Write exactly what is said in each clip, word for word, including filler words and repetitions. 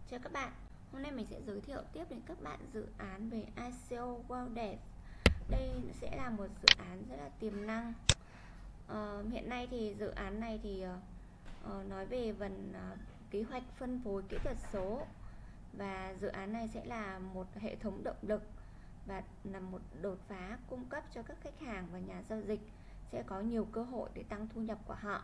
Chào các bạn, hôm nay mình sẽ giới thiệu tiếp đến các bạn dự án về i xê ô World Dev. Đây sẽ là một dự án rất là tiềm năng. uh, Hiện nay thì dự án này thì uh, nói về phần uh, kế hoạch phân phối kỹ thuật số. Và dự án này sẽ là một hệ thống động lực và là một đột phá cung cấp cho các khách hàng và nhà giao dịch, sẽ có nhiều cơ hội để tăng thu nhập của họ.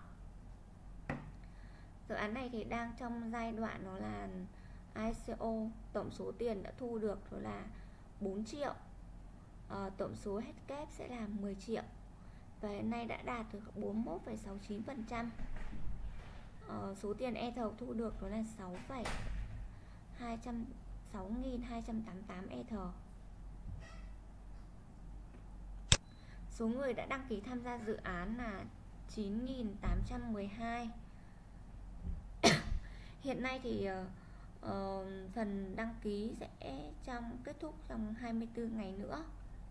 Dự án này thì đang trong giai đoạn đó là i xê ô, tổng số tiền đã thu được đó là bốn triệu, à, tổng số hết kép sẽ là mười triệu, và hiện nay đã đạt được bốn mươi mốt phẩy sáu mươi chín phần trăm. à, Số tiền e thầu thu được đó là sáu nghìn hai trăm tám mươi tám e thầu. Số người đã đăng ký tham gia dự án là chín nghìn tám trăm mười hai. Hiện nay thì uh, phần đăng ký sẽ trong kết thúc trong hai mươi tư ngày nữa.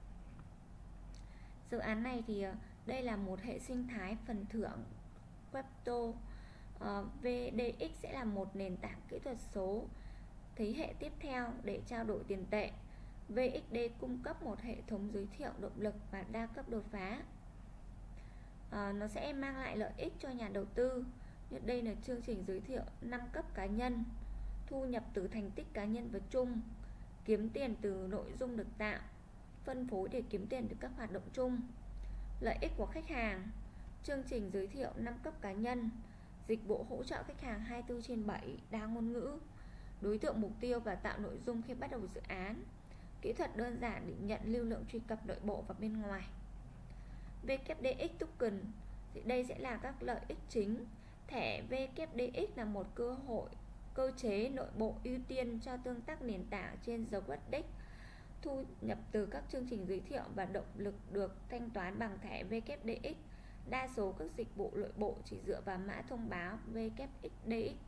Dự án này thì uh, đây là một hệ sinh thái phần thưởng crypto. uh, vê đê ích sẽ là một nền tảng kỹ thuật số thế hệ tiếp theo để trao đổi tiền tệ. vê ích đê cung cấp một hệ thống giới thiệu động lực và đa cấp đột phá. uh, Nó sẽ mang lại lợi ích cho nhà đầu tư. Đây là chương trình giới thiệu năm cấp cá nhân, thu nhập từ thành tích cá nhân và chung, kiếm tiền từ nội dung được tạo, phân phối để kiếm tiền từ các hoạt động chung. Lợi ích của khách hàng: chương trình giới thiệu năm cấp cá nhân, dịch vụ hỗ trợ khách hàng hai mươi tư trên bảy, đa ngôn ngữ, đối tượng mục tiêu và tạo nội dung khi bắt đầu dự án, kỹ thuật đơn giản để nhận lưu lượng truy cập nội bộ và bên ngoài. vê kép đê ích Token thì đây sẽ là các lợi ích chính. Thẻ vê kép đê ích là một cơ hội cơ chế nội bộ ưu tiên cho tương tác nền tảng trên The World. Thu nhập từ các chương trình giới thiệu và động lực được thanh toán bằng thẻ vê kép đê ích. Đa số các dịch vụ nội bộ chỉ dựa vào mã thông báo vê kép đê ích.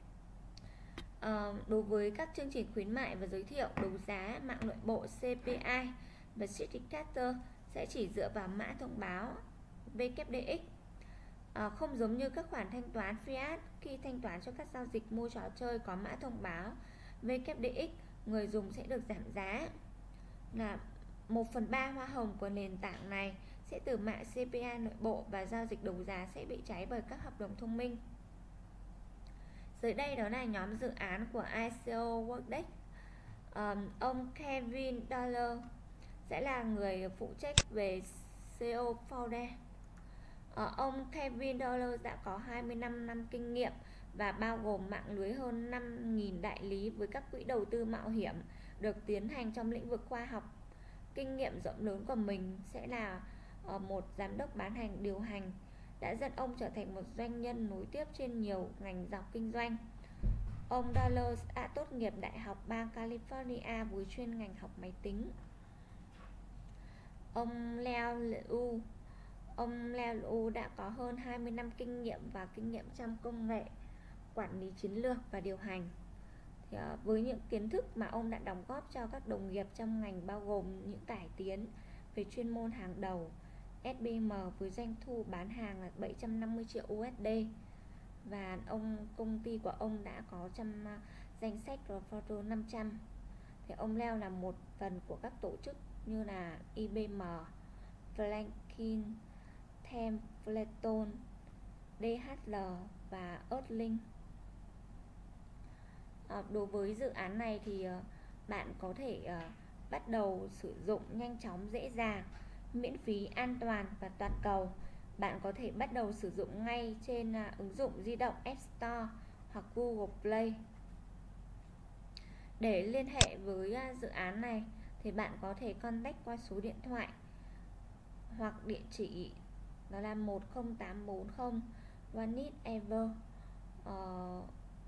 À, đối với các chương trình khuyến mại và giới thiệu đấu giá mạng nội bộ xê pê i và Certificator sẽ chỉ dựa vào mã thông báo vê kép đê ích. À, không giống như các khoản thanh toán fiat, khi thanh toán cho các giao dịch mua trò chơi có mã thông báo vê kép đê ích, người dùng sẽ được giảm giá là một phần ba hoa hồng của nền tảng này sẽ từ mã xê pê i nội bộ, và giao dịch đấu giá sẽ bị cháy bởi các hợp đồng thông minh. Dưới đây đó là nhóm dự án của i xê ô World. um, Ông Kevin Dollar sẽ là người phụ trách về xê ô founder. Ờ, ông Kevin Dollar đã có hai mươi lăm năm kinh nghiệm và bao gồm mạng lưới hơn năm nghìn đại lý với các quỹ đầu tư mạo hiểm được tiến hành trong lĩnh vực khoa học. Kinh nghiệm rộng lớn của mình sẽ là uh, một giám đốc bán hàng điều hành, đã dẫn ông trở thành một doanh nhân nối tiếp trên nhiều ngành dọc kinh doanh. Ông Dollar đã tốt nghiệp Đại học bang California với chuyên ngành học máy tính. Ông Leo Liu Ông Leo Liu đã có hơn hai mươi năm kinh nghiệm và kinh nghiệm trong công nghệ, quản lý chiến lược và điều hành. Thì, uh, với những kiến thức mà ông đã đóng góp cho các đồng nghiệp trong ngành bao gồm những cải tiến về chuyên môn hàng đầu, ét bê em với doanh thu bán hàng là bảy trăm năm mươi triệu u ét đê, và ông công ty của ông đã có trong uh, danh sách Fortune năm trăm. Thì ông Leo là một phần của các tổ chức như là i bê em, Franklin Templeton, đê hát lờ và Earthlink. À, đối với dự án này thì uh, bạn có thể uh, bắt đầu sử dụng nhanh chóng, dễ dàng, miễn phí, an toàn và toàn cầu. Bạn có thể bắt đầu sử dụng ngay trên uh, ứng dụng di động App Store hoặc Google Play. Để liên hệ với uh, dự án này thì bạn có thể contact qua số điện thoại hoặc địa chỉ đó là một không tám bốn không One Ever. uh,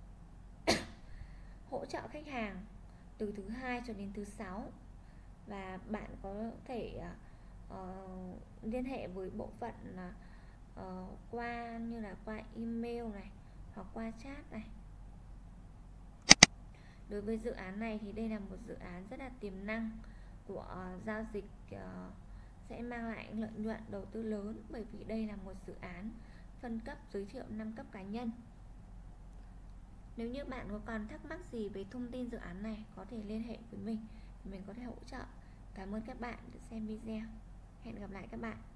Hỗ trợ khách hàng từ thứ hai cho đến thứ sáu, và bạn có thể uh, liên hệ với bộ phận uh, qua như là qua email này hoặc qua chat này. Đối với dự án này thì đây là một dự án rất là tiềm năng của uh, giao dịch, uh, sẽ mang lại lợi nhuận đầu tư lớn, bởi vì đây là một dự án phân cấp giới thiệu năm cấp cá nhân. Nếu như bạn có còn thắc mắc gì về thông tin dự án này, có thể liên hệ với mình, mình có thể hỗ trợ. Cảm ơn các bạn đã xem video. Hẹn gặp lại các bạn.